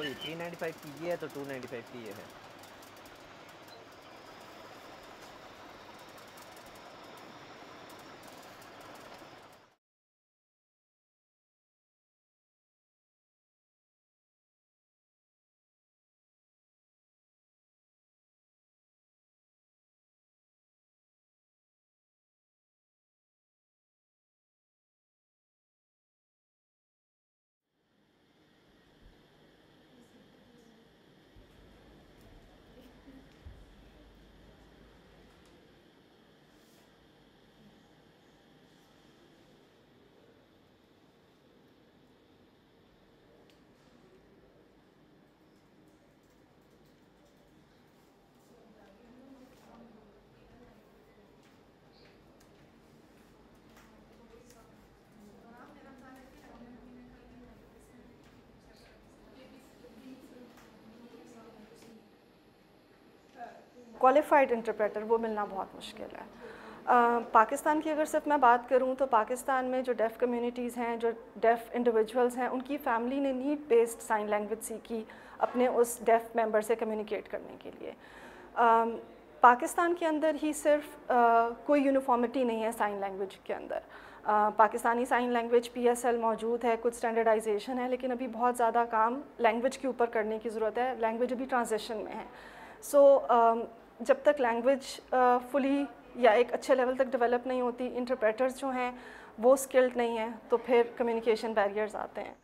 Sorry 395 की ये है तो 295 की ये है। क्वालिफाइड इंटरप्रेटर वो मिलना बहुत मुश्किल है। पाकिस्तान की अगर सिर्फ मैं बात करूं तो पाकिस्तान में जो डेफ़ कम्युनिटीज़ हैं, जो डेफ़ इंडिविजुअल्स हैं, उनकी फ़ैमिली ने नीड बेस्ड साइन लैंग्वेज सीखी अपने उस डेफ़ मेंबर से कम्युनिकेट करने के लिए। पाकिस्तान के अंदर ही सिर्फ कोई यूनिफॉर्मिटी नहीं है साइन लैंग्वेज के अंदर। पाकिस्तानी साइन लैंग्वेज PSL मौजूद है, कुछ स्टैंडर्डाइजेशन है, लेकिन अभी बहुत ज़्यादा काम लैंग्वेज के ऊपर करने की ज़रूरत है। लैंग्वेज अभी ट्रांजिशन में है। जब तक लैंग्वेज फुली या एक अच्छे लेवल तक डेवलप नहीं होती, इंटरप्रेटर्स जो हैं वो स्किल्ड नहीं हैं, तो फिर कम्युनिकेशन बैरियर्स आते हैं।